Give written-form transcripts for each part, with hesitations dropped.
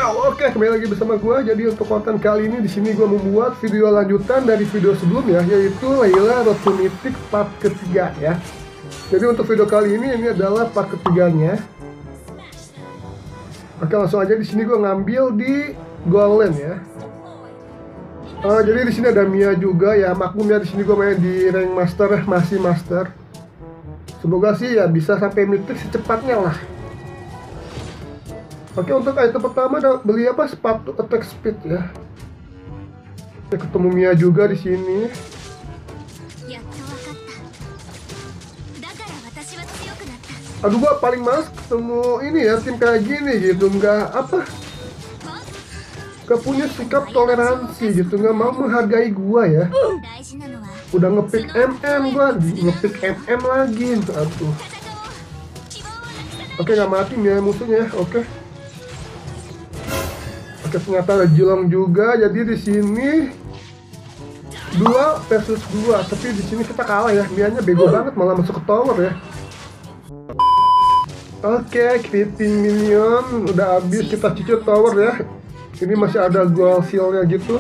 Wow, oke, kembali lagi bersama gua. Jadi untuk konten kali ini di sini gua membuat video lanjutan dari video sebelumnya, yaitu Layla Road to Mythic part ketiga ya. Jadi untuk video kali ini adalah part ketiganya. Oke, langsung aja di sini gua ngambil di Golden ya. Jadi di sini ada Mia juga ya. Maklum ya, di sini gua main di rank master, masih master. Semoga sih ya bisa sampai Mythic secepatnya lah. Oke, untuk item pertama beli apa? Sepatu attack speed ya. Kita ketemu Mia juga di sini. Aduh, gua paling males ketemu ini ya, tim kayak gini gitu, nggak punya sikap toleransi gitu, nggak mau menghargai gua ya. Udah ngepick gua, ngepick lagi, aduh. Oke, nggak mati Mia musuhnya, oke. Oke, ternyata ada Jilong juga. Jadi di sini 2 versus 2, tapi di sini kita kalah ya. Mianya bego banget, malah masuk ke tower ya. Oke, critting minion udah habis, kita cicit tower ya. Ini masih ada gold seal-nya gitu.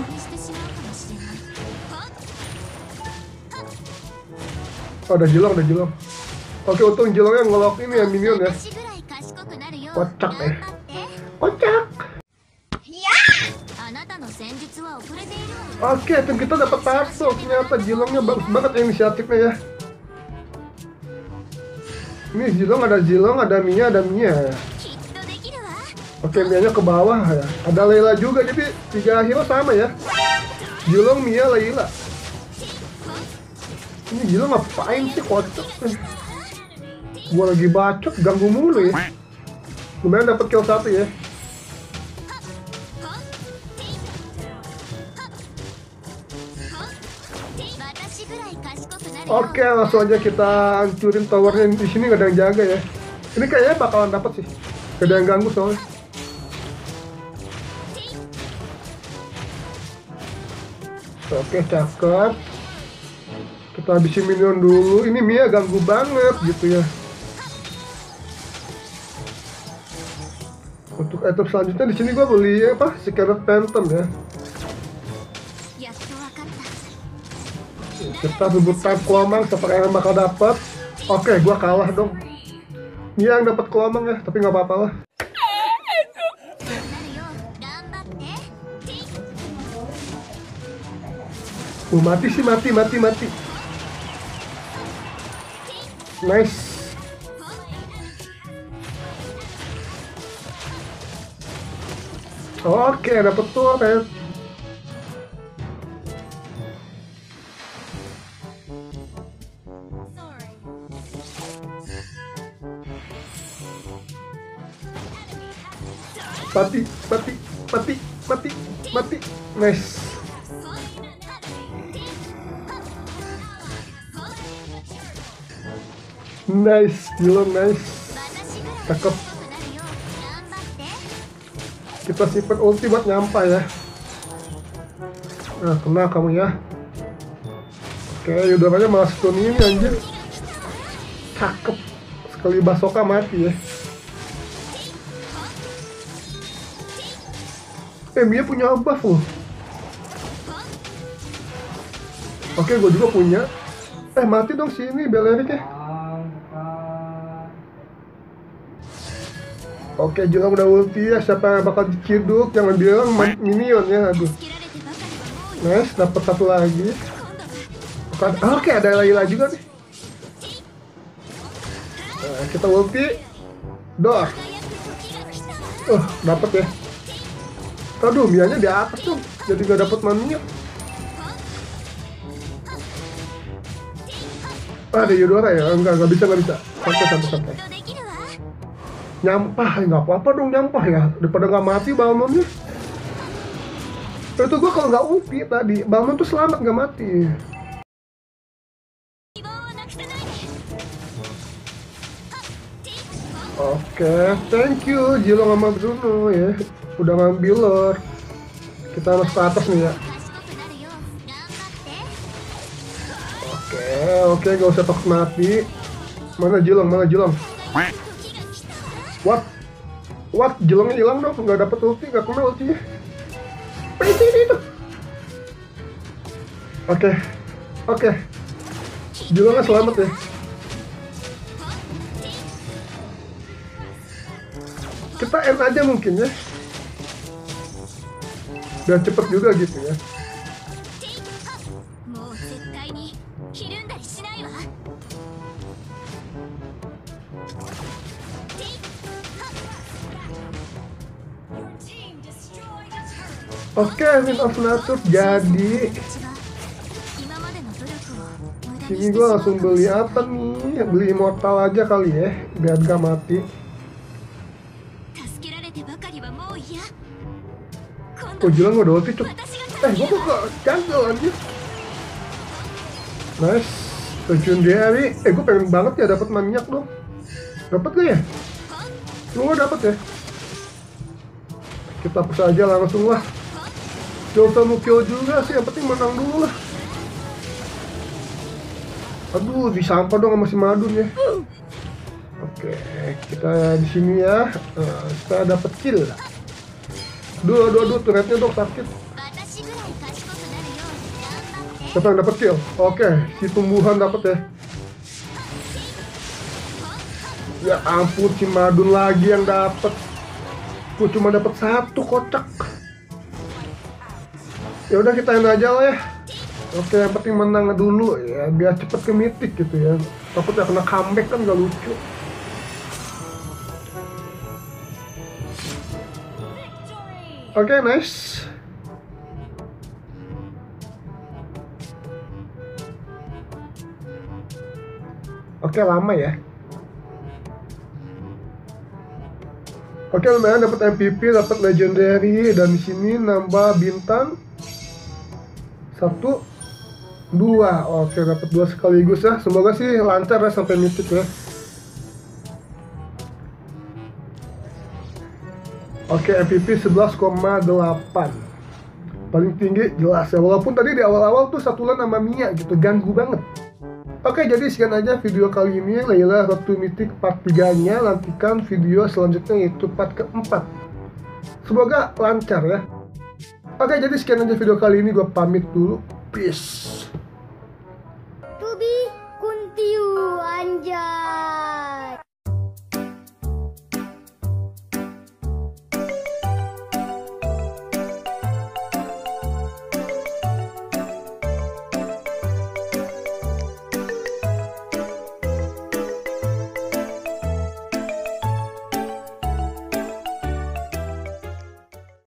Oh, ada Jilong. Oke, untung Jilongnya ngelok ini ya, minion ya. Kocak ya. Kocak. Oke, tim kita dapat tato. Ternyata Jilongnya bagus banget inisiatifnya ya. Ini Jilong, ada Mia, Oke, Mianya ke bawah ya. Ada Layla juga, jadi 3 hero sama ya. Jilong, Mia, Layla. Ini Jilong ngapain sih, kocok? Gua lagi bacot, ganggu mulu ya. Lumayan dapat kill 1 ya. Oke, langsung aja kita hancurin towernya. Di sini gak ada yang jaga ya. Ini kayaknya bakalan dapat sih. Gak ada yang ganggu soalnya. Oke, cakep. Kita habisin minion dulu. Ini Mia ganggu banget gitu ya. Untuk item selanjutnya di sini gua beli apa? Secret Phantom ya. Kita rebutan Kuamang, siapa yang bakal dapat. Oke, gua kalah dong. Dia yang dapat Kuamang ya, tapi nggak apa-apa lah. Mati sih, mati. Nice. Oke, dapat turret. Mati. Nice. Jilong nice. Cakep. Kita simpen ulti buat nyampah ya. Nah, kena kamu ya. Oke, Yudharanya malah stun ini anjir. Cakep. Sekali Basoka mati ya. Mia punya buff loh. Oke, gue juga punya. Mati dong sini Belerik ya. Oke, Jilong udah ulti ya. Siapa yang bakal diciduk? Jangan bilang minion ya. Aduh. Nice, dapat 1 lagi. Oke, ada Layla juga nih. Nah, kita ulti. Dor. Dapat ya. Aduh, Mianya di atas tuh, jadi gak dapet maminya. Ada Yudhara ya? Enggak bisa. Santai. Nyampah, nggak apa-apa dong nyampah ya, daripada nggak mati Balmonnya. Itu gua kalau nggak ulti tadi, Balmon tuh selamat nggak mati. Oke, thank you Jilong sama Bruno ya. Udah ngambil lor. Kita harus ke atas nih ya. Oke, gak usah takut mati. Mana Jilong? What? What? Jelongnya hilang dong, nggak dapet ulti, nggak kena ultinya. Itu. Oke. Jelongnya selamat ya. Kita end aja mungkin ya. Dan cepet juga gitu ya. Oke, Wind of Nature jadi. Ini gue langsung beli apa nih? Beli Immortal aja kali ya, biar gak mati. Oh jelang udah ulti cuk. Gue kok gagal aja. Nice. Legendary. Gue pengen banget ya dapat maniak dong. Dapat gak ya? Lu dapat ya? Kita hapus aja langsung lah. Gak usah kill juga sih, yang penting menang dulu lah. Aduh, disampah dong sama si Madun ya. Oke, kita di sini ya. Kita dapat kill. Aduh, turretnya dong sakit. Siapa yang dapat kill? Oke, si tumbuhan dapat ya. Ya ampun, si Madun lagi yang dapat. Gue cuma dapat 1 kocak. Ya udah kita end aja lah ya. Oke, yang penting menang dulu ya, biar cepet ke mythic gitu ya. Takutnya kena comeback kan gak lucu. Oke, nice. Oke, lama ya. Oke, lumayan dapat MVP, dapat legendary, dan di sini nambah bintang 1, 2. Oke, dapat 2 sekaligus ya. Semoga sih lancar ya sampai mythic ya. Oke, MVP 11,8. Paling tinggi jelas ya. Walaupun tadi di awal-awal tuh satulan sama Mia gitu, ganggu banget. Oke, jadi sekian aja video kali ini Layla Road to Mythic part 3-nya. Nantikan video selanjutnya yaitu part keempat. Semoga lancar ya. Oke, jadi sekian aja video kali ini. Gue pamit dulu. Peace.